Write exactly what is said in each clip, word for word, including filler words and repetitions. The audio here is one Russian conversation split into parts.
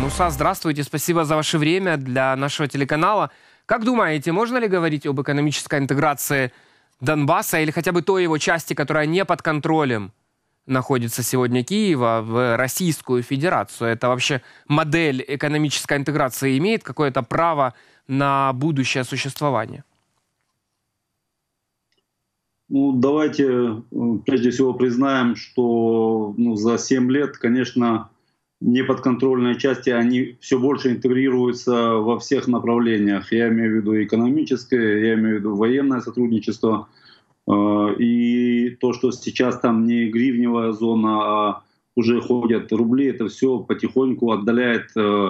Муса, здравствуйте, спасибо за ваше время для нашего телеканала. Как думаете, можно ли говорить об экономической интеграции Донбасса или хотя бы той его части, которая не под контролем находится сегодня Киева, в Российскую Федерацию? Это вообще модель экономической интеграции имеет какое-то право на будущее существование? Ну, давайте прежде всего признаем, что ну, за семь лет, конечно, неподконтрольные части, они все больше интегрируются во всех направлениях. Я имею в виду экономическое, я имею в виду военное сотрудничество. И то, что сейчас там не гривневая зона, а уже ходят рубли, это все потихоньку отдаляет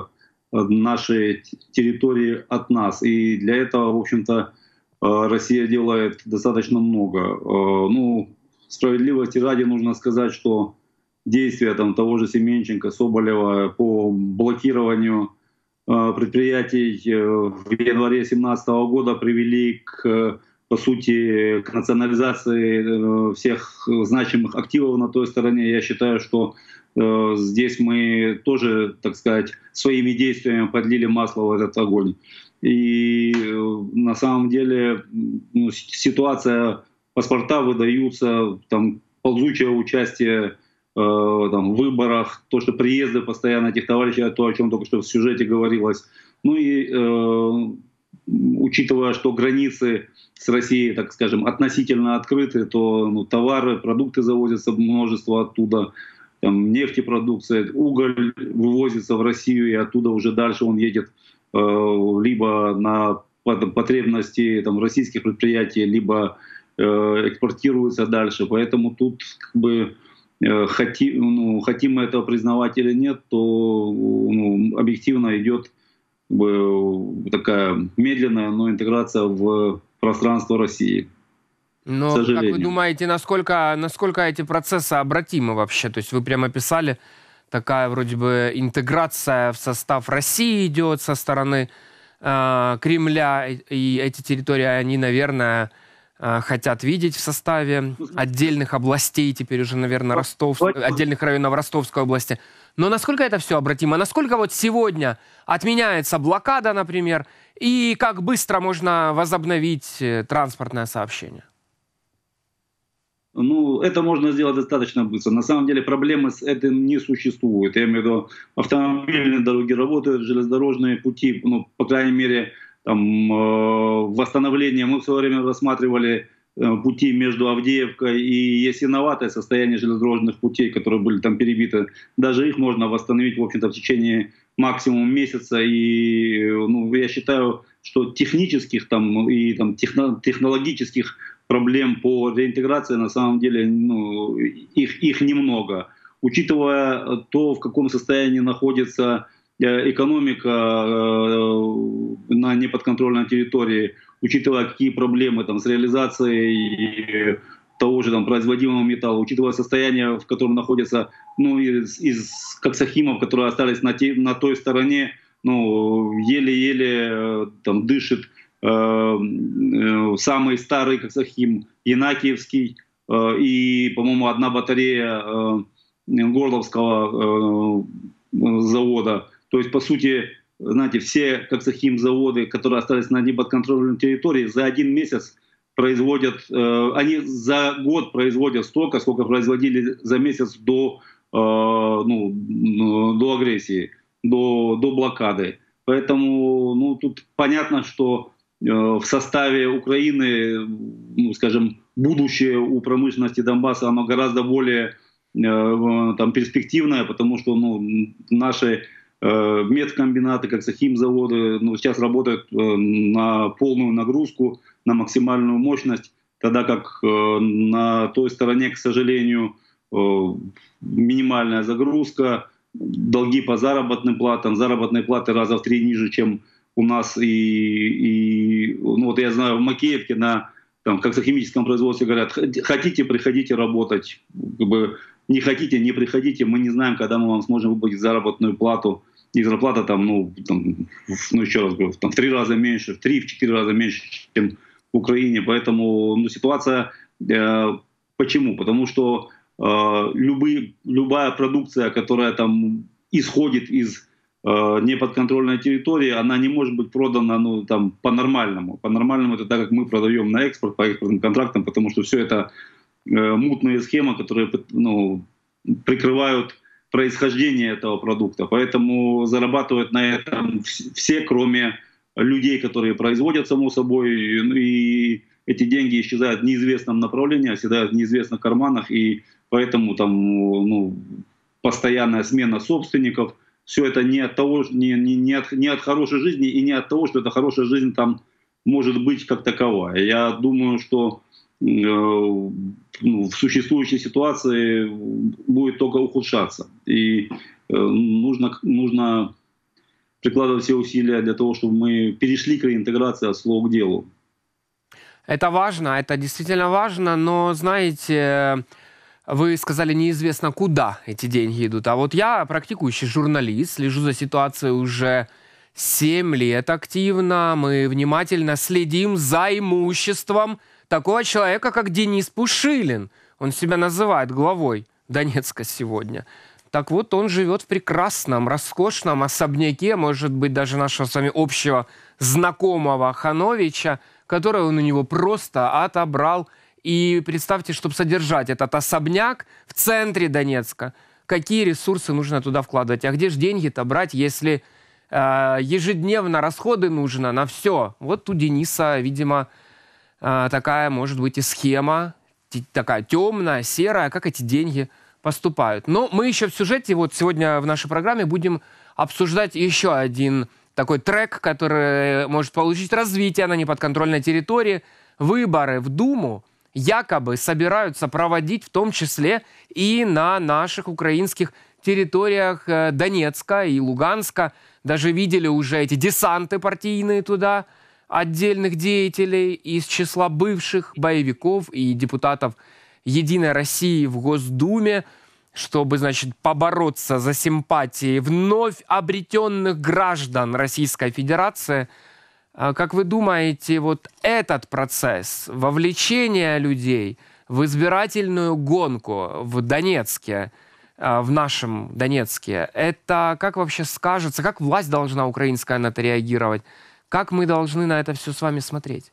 наши территории от нас. И для этого, в общем-то, Россия делает достаточно много. Ну, справедливости ради нужно сказать, что действия там, того же Семенченко, Соболева по блокированию предприятий в январе две тысячи семнадцатого года привели к, по сути, к национализации всех значимых активов на той стороне. Я считаю, что э, здесь мы тоже, так сказать, своими действиями подлили масло в этот огонь. И э, на самом деле ну, ситуация, паспорта выдаются, там ползучее участие там, в выборах, то, что приезды постоянно этих товарищей, то, о чем только что в сюжете говорилось. Ну и э, учитывая, что границы с Россией, так скажем, относительно открыты, то ну, товары, продукты завозятся множество оттуда, там, нефтепродукция, уголь вывозится в Россию, и оттуда уже дальше он едет э, либо на потребности там, российских предприятий, либо э, экспортируется дальше. Поэтому тут как бы Хотим, ну, хотим мы этого признавать или нет, то ну, объективно идет как бы, такая медленная, но интеграция в пространство России. Но как вы думаете, насколько, насколько эти процессы обратимы вообще? То есть вы прямо писали, такая вроде бы интеграция в состав России идет со стороны э, Кремля, и эти территории, они, наверное, хотят видеть в составе отдельных областей, теперь уже, наверное, Ростов, отдельных районов Ростовской области. Но насколько это все обратимо? Насколько вот сегодня отменяется блокада, например, и как быстро можно возобновить транспортное сообщение? Ну, это можно сделать достаточно быстро. На самом деле проблемы с этим не существует. Я имею в виду, автомобильные дороги работают, железнодорожные пути, ну, по крайней мере, там, э, восстановление. Мы в свое время рассматривали э, пути между Авдеевкой и Ясиноватой, состояние железнодорожных путей, которые были там перебиты. Даже их можно восстановить, в общем-то, в течение максимум месяца. И ну, я считаю, что технических там, и там, техно технологических проблем по реинтеграции на самом деле ну, их, их немного. Учитывая то, в каком состоянии находится экономика на неподконтрольной территории, учитывая какие проблемы там, с реализацией того же там, производимого металла, учитывая состояние, в котором находятся ну, из, из коксохимов, которые остались на, те, на той стороне, ну, еле-еле там, дышит э, э, самый старый коксохим Янакиевский э, и, по-моему, одна батарея э, Горловского э, завода. То есть, по сути, знаете, все коксохим-заводы, которые остались на неподконтрольной территории, за один месяц производят, э, они за год производят столько, сколько производили за месяц до, э, ну, до агрессии, до, до блокады. Поэтому ну, тут понятно, что э, в составе Украины, ну, скажем, будущее у промышленности Донбасса, оно гораздо более э, там, перспективное, потому что ну, наши медкомбинаты, как химзаводы, ну, сейчас работают на полную нагрузку, на максимальную мощность, тогда как на той стороне, к сожалению, минимальная загрузка, долги по заработным платам, заработные платы раза в три ниже, чем у нас. И, и ну, вот я знаю, в Макеевке на там, как химическом производстве говорят, хотите, приходите работать, как бы, не хотите, не приходите, мы не знаем, когда мы вам сможем выплатить заработную плату. И зарплата там, ну, там, ну еще раз говорю, там, в три раза меньше, в три-четыре раза меньше, чем в Украине. Поэтому ну, ситуация... Э, почему? Потому что э, любые, любая продукция, которая там исходит из э, неподконтрольной территории, она не может быть продана, ну, там, по-нормальному. По-нормальному это так, как мы продаем на экспорт, по экспортным контрактам, потому что все это э, мутные схемы, которые, ну, прикрывают происхождение этого продукта. Поэтому зарабатывают на этом все, кроме людей, которые производят, само собой, и эти деньги исчезают в неизвестном направлении, оседают в неизвестных карманах, и поэтому там, ну, постоянная смена собственников. Все это не от того, не, не, не, от, не от хорошей жизни и не от того, что эта хорошая жизнь там может быть как таковая. Я думаю, что э, ну, в существующей ситуации будет только ухудшаться. И э, нужно, нужно прикладывать все усилия для того, чтобы мы перешли к реинтеграции от слова к делу. Это важно, это действительно важно, но, знаете, вы сказали, неизвестно, куда эти деньги идут. А вот я практикующий журналист, слежу за ситуацией уже семь лет активно. Мы внимательно следим за имуществом такого человека, как Денис Пушилин. Он себя называет главой Донецка сегодня. Так вот, он живет в прекрасном, роскошном особняке, может быть, даже нашего с вами общего знакомого Хановича, который он у него просто отобрал. И представьте, чтобы содержать этот особняк в центре Донецка, какие ресурсы нужно туда вкладывать. А где же деньги-то брать, если э, ежедневно расходы нужно на все? Вот у Дениса, видимо, э, такая может быть и схема, такая темная, серая, как эти деньги поступают. Но мы еще в сюжете, вот сегодня в нашей программе будем обсуждать еще один такой трек, который может получить развитие на неподконтрольной территории. Выборы в Думу якобы собираются проводить в том числе и на наших украинских территориях Донецка и Луганска. Даже видели уже эти десанты партийные туда, отдельных деятелей из числа бывших боевиков и депутатов «Единой России» в Госдуме, чтобы, значит, побороться за симпатии вновь обретенных граждан Российской Федерации. Как вы думаете, вот этот процесс вовлечения людей в избирательную гонку в Донецке, в нашем Донецке, это как вообще скажется, как власть должна украинская на это реагировать, как мы должны на это все с вами смотреть?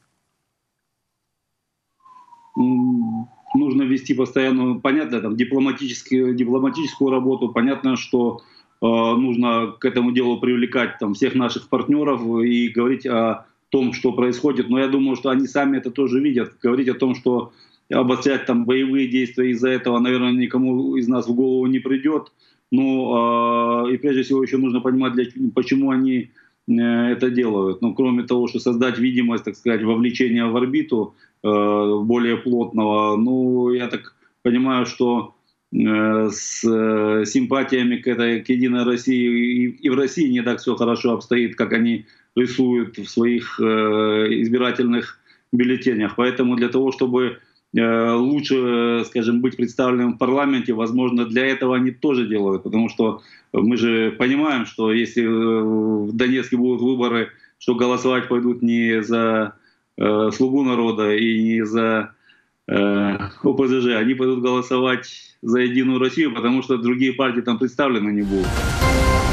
Нужно вести постоянную, понятно, там, дипломатическую, дипломатическую работу. Понятно, что э, нужно к этому делу привлекать там, всех наших партнеров и говорить о том, что происходит. Но я думаю, что они сами это тоже видят. Говорить о том, что обострять там, боевые действия из-за этого, наверное, никому из нас в голову не придет. Но э, и прежде всего еще нужно понимать, для, почему они э, это делают. Ну, кроме того, что создать видимость, так сказать, вовлечения в орбиту более плотного. Ну, я так понимаю, что э, с э, симпатиями к этой к Единой России и, и в России не так все хорошо обстоит, как они рисуют в своих э, избирательных бюллетенях. Поэтому для того, чтобы э, лучше, скажем, быть представленным в парламенте, возможно, для этого они тоже делают. Потому что мы же понимаем, что если в Донецке будут выборы, что голосовать пойдут не за «Слугу народа» и не за э, О Пэ Зэ Жэ, они пойдут голосовать за «Единую Россию», потому что другие партии там представлены не будут.